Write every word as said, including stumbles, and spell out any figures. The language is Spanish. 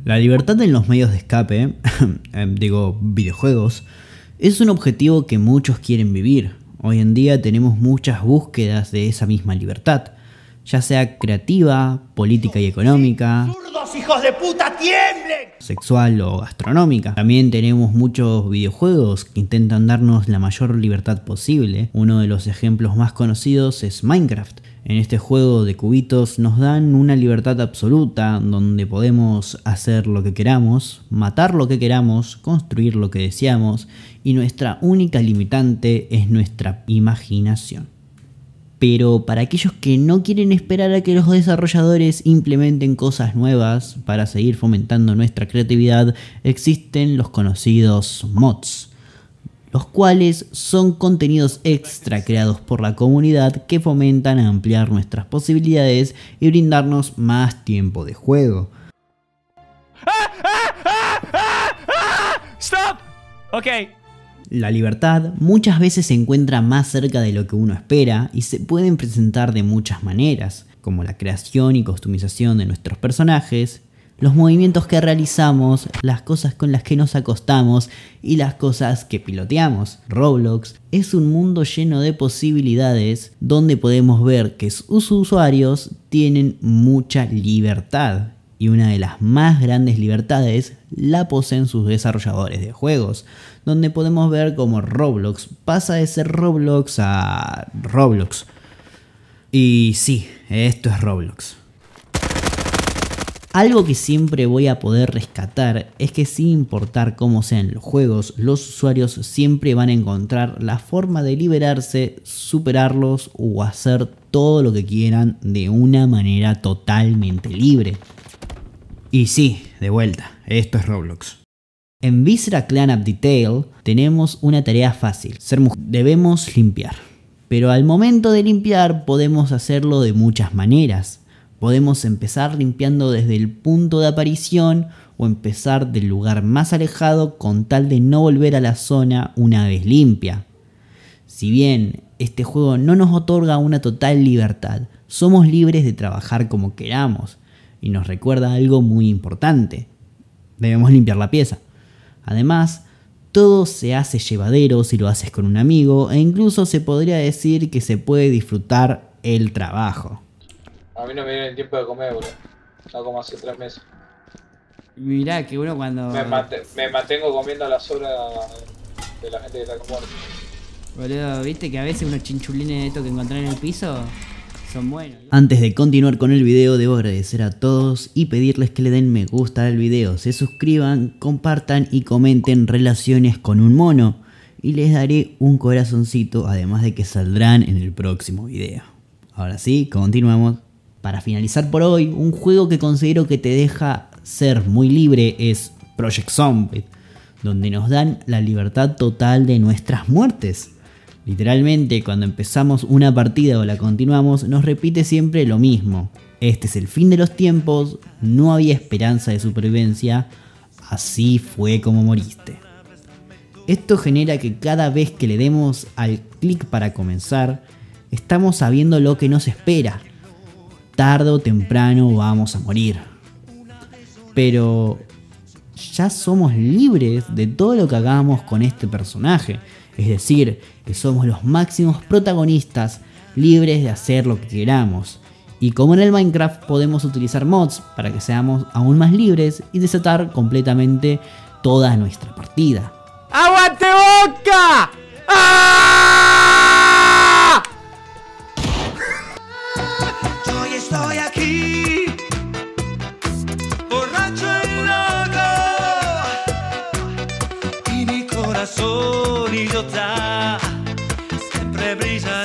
La libertad en los medios de escape, digo videojuegos, es un objetivo que muchos quieren vivir. Hoy en día tenemos muchas búsquedas de esa misma libertad, ya sea creativa, política y económica, ¡Zurdos, hijos de puta, tiemblen! Sexual o gastronómica. También tenemos muchos videojuegos que intentan darnos la mayor libertad posible. Uno de los ejemplos más conocidos es Minecraft. En este juego de cubitos nos dan una libertad absoluta donde podemos hacer lo que queramos, matar lo que queramos, construir lo que deseamos y nuestra única limitante es nuestra imaginación. Pero para aquellos que no quieren esperar a que los desarrolladores implementen cosas nuevas para seguir fomentando nuestra creatividad, existen los conocidos mods, los cuales son contenidos extra creados por la comunidad que fomentan ampliar nuestras posibilidades y brindarnos más tiempo de juego. ¡Stop! Ok. La libertad muchas veces se encuentra más cerca de lo que uno espera y se pueden presentar de muchas maneras, como la creación y customización de nuestros personajes, los movimientos que realizamos, las cosas con las que nos acostamos y las cosas que piloteamos. Roblox es un mundo lleno de posibilidades donde podemos ver que sus usuarios tienen mucha libertad. Y una de las más grandes libertades la poseen sus desarrolladores de juegos, donde podemos ver cómo Roblox pasa de ser Roblox a Roblox. Y sí, esto es Roblox. Algo que siempre voy a poder rescatar es que sin importar cómo sean los juegos, los usuarios siempre van a encontrar la forma de liberarse, superarlos o hacer todo lo que quieran de una manera totalmente libre. Y sí, de vuelta, esto es Roblox. En Viscera Cleanup Detail tenemos una tarea fácil, ser mujer. Debemos limpiar, pero al momento de limpiar podemos hacerlo de muchas maneras. Podemos empezar limpiando desde el punto de aparición o empezar del lugar más alejado con tal de no volver a la zona una vez limpia. Si bien este juego no nos otorga una total libertad, somos libres de trabajar como queramos. Y nos recuerda algo muy importante: debemos limpiar la pieza. Además, todo se hace llevadero si lo haces con un amigo e incluso se podría decir que se puede disfrutar el trabajo. A mí no me viene el tiempo de comer, bro. No como hace tres meses. Mirá que uno cuando... Me, mant me mantengo comiendo a las horas de la gente que está con muerto. Boludo, viste que a veces unos chinchulines de estos que encontrás en el piso son buenos. Antes de continuar con el video, debo agradecer a todos y pedirles que le den me gusta al video, se suscriban, compartan y comenten relaciones con un mono. Y les daré un corazoncito, además de que saldrán en el próximo video. Ahora sí, continuamos. Para finalizar por hoy, un juego que considero que te deja ser muy libre es Project Zomboid, donde nos dan la libertad total de nuestras muertes. Literalmente, cuando empezamos una partida o la continuamos, nos repite siempre lo mismo. Este es el fin de los tiempos, no había esperanza de supervivencia, así fue como moriste. Esto genera que cada vez que le demos al clic para comenzar, estamos sabiendo lo que nos espera. Tarde o temprano vamos a morir. Pero ya somos libres de todo lo que hagamos con este personaje. Es decir, que somos los máximos protagonistas, libres de hacer lo que queramos. Y como en el Minecraft, podemos utilizar mods para que seamos aún más libres y desatar completamente toda nuestra partida. ¡Aguante Boca! ¡Ah! Yo hoy estoy aquí, borracho y loco, y mi corazón idiota siempre brilla.